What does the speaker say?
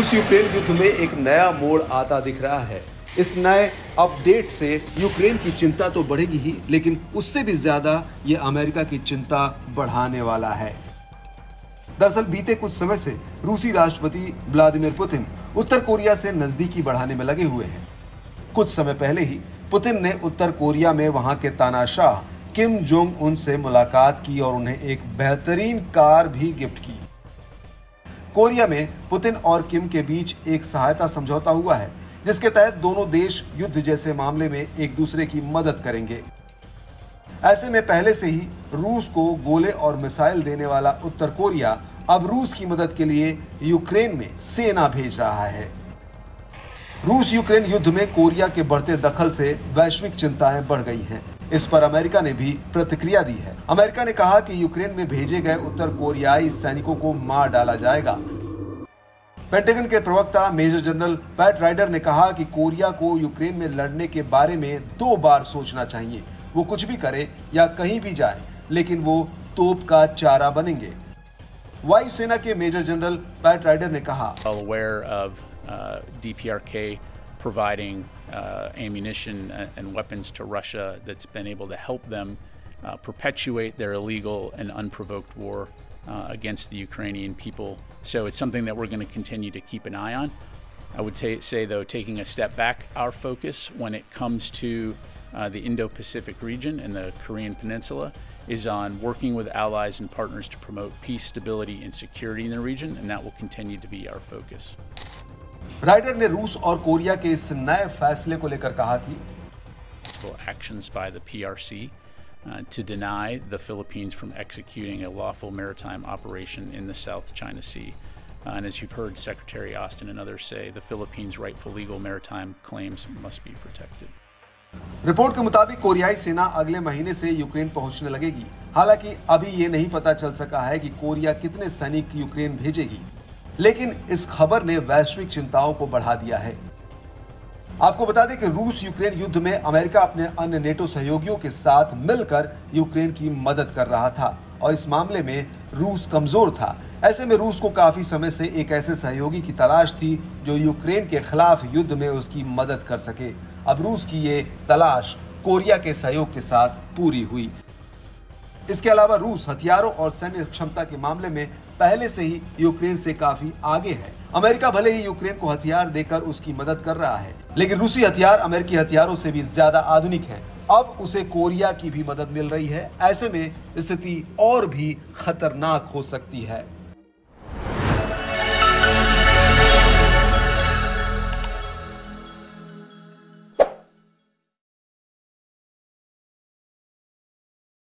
रूस यूक्रेन युद्ध में एक नया मोड़ आता दिख रहा है। इस नए अपडेट से यूक्रेन की चिंता तो बढ़ेगी ही, लेकिन उससे भी ज्यादा ये अमेरिका की चिंता बढ़ाने वाला है। दरअसल बीते कुछ समय से रूसी राष्ट्रपति व्लादिमीर पुतिन उत्तर कोरिया से नजदीकी बढ़ाने में लगे हुए हैं। कुछ समय पहले ही पुतिन ने उत्तर कोरिया में वहां के तानाशाह किम जोंग उन से मुलाकात की और उन्हें एक बेहतरीन कार भी गिफ्ट की। कोरिया में पुतिन और किम के बीच एक सहायता समझौता हुआ है, जिसके तहत दोनों देश युद्ध जैसे मामले में एक दूसरे की मदद करेंगे। ऐसे में पहले से ही रूस को गोले और मिसाइल देने वाला उत्तर कोरिया अब रूस की मदद के लिए यूक्रेन में सेना भेज रहा है। रूस यूक्रेन युद्ध में कोरिया के बढ़ते दखल से वैश्विक चिंताएं बढ़ गई हैं। इस पर अमेरिका ने भी प्रतिक्रिया दी है। अमेरिका ने कहा कि यूक्रेन में भेजे गए उत्तर कोरियाई सैनिकों को मार डाला जाएगा। पेंटागन के प्रवक्ता मेजर जनरल पैट राइडर ने कहा कि कोरिया को यूक्रेन में लड़ने के बारे में 2 बार सोचना चाहिए। वो कुछ भी करे या कहीं भी जाए, लेकिन वो तोप का चारा बनेंगे। वायुसेना के मेजर जनरल पैट राइडर ने कहा, DPRK providing ammunition and weapons to Russia that's been able to help them perpetuate their illegal and unprovoked war against the Ukrainian people. So it's something that we're going to continue to keep an eye on. I would say though, taking a step back, our focus when it comes to the Indo-Pacific region and the Korean Peninsula is on working with allies and partners to promote peace, stability, and security in the region, and that will continue to be our focus. Rider ने रूस और Korea के इस नए फैसले को लेकर कहा कि actions by the PRC to deny the Philippines from executing a lawful maritime operation in the South China Sea. And as you've heard Secretary Austin and others say, the Philippines' rightful legal maritime claims must be protected. Report के मुताबिक कोरियाई सेना अगले महीने से Ukraine पहुंचने लगेगी। हालांकि अभी ये नहीं पता चल सका है कि कोरिया कितने सैनिक यूक्रेन भेजेगी, लेकिन इस खबर ने वैश्विक चिंताओं को बढ़ा दिया है। आपको बता दें कि रूस यूक्रेन युद्ध में अमेरिका अपने अन्य नेटो सहयोगियों के साथ मिलकर यूक्रेन की मदद कर रहा था और इस मामले में रूस कमजोर था। ऐसे में रूस को काफी समय से एक ऐसे सहयोगी की तलाश थी जो यूक्रेन के खिलाफ युद्ध में उसकी मदद कर सके। अब रूस की ये तलाश कोरिया के सहयोग के साथ पूरी हुई। इसके अलावा रूस हथियारों और सैन्य क्षमता के मामले में पहले से ही यूक्रेन से काफी आगे है। अमेरिका भले ही यूक्रेन को हथियार देकर उसकी मदद कर रहा है, लेकिन रूसी हथियार अमेरिकी हथियारों से भी ज्यादा आधुनिक हैं। अब उसे कोरिया की भी मदद मिल रही है। ऐसे में स्थिति और भी खतरनाक हो सकती है।